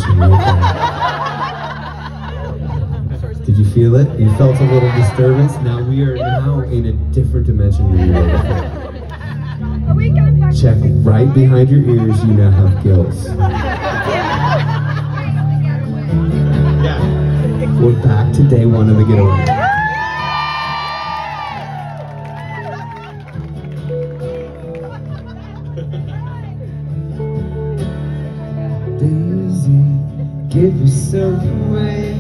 dimension real quick. Did you feel it? You felt a little disturbance? Now we are now in a different dimension than we were before. Check right behind your ears, you now have gills. We're back to day one of the getaway. Daisy, give yourself away.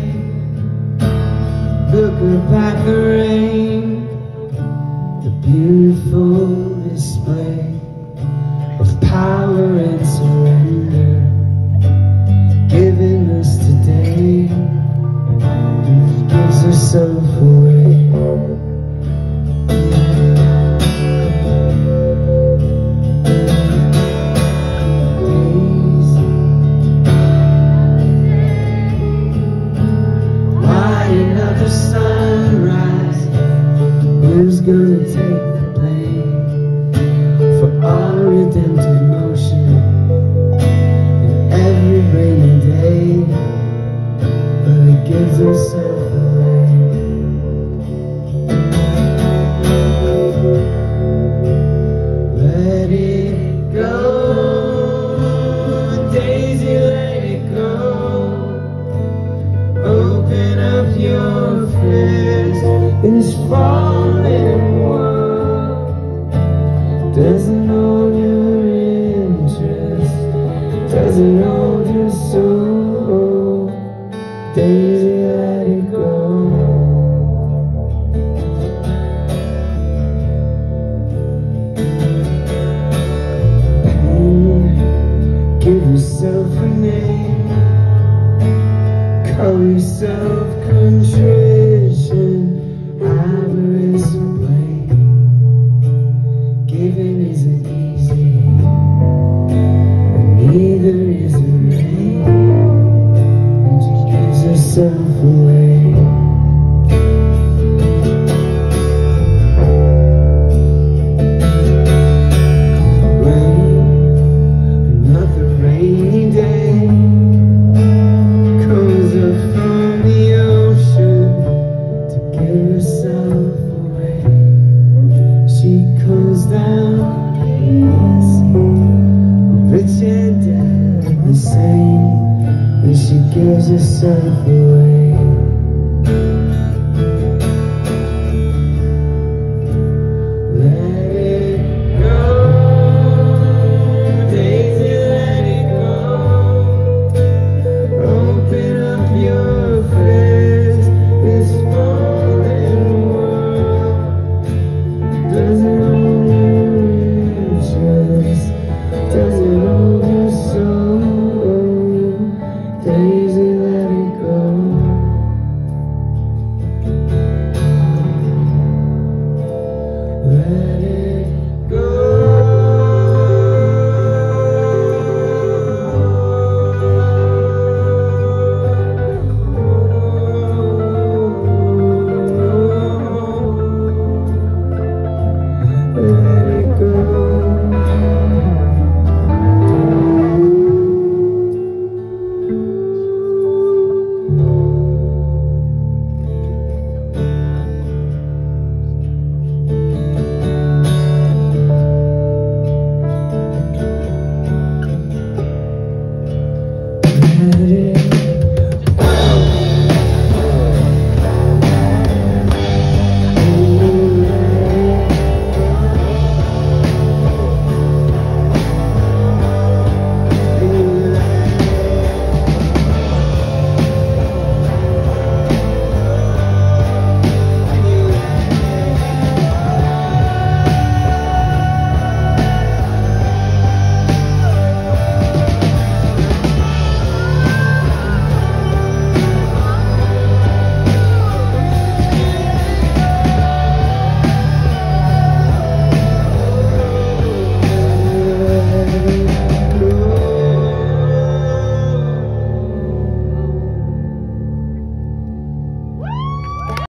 Look up at the rain, the beautiful display of power and surrender given us today. Gives herself away. Daisy, why another sunrise? Who's gonna take the blame for all redemptive motion in every rainy day? But it gives herself away. Let it go, Daisy, let it go. Open up your fist in this falling world. Doesn't hold your interest, doesn't hold your soul. Daisy, let it go. Pain, give yourself a name. Call yourself contrition. Avarice and blame. Giving isn't easy, and neither is it rain. And she gives herself away. Rain, another rainy day, comes up from the ocean to give herself away. She comes down easy, rich and dead the same, and she gives herself away. Let it go, Daisy, let it go. Open up your fist, this falling world doesn't hold your interest, doesn't hold your soul. Daisy, let it go. Let it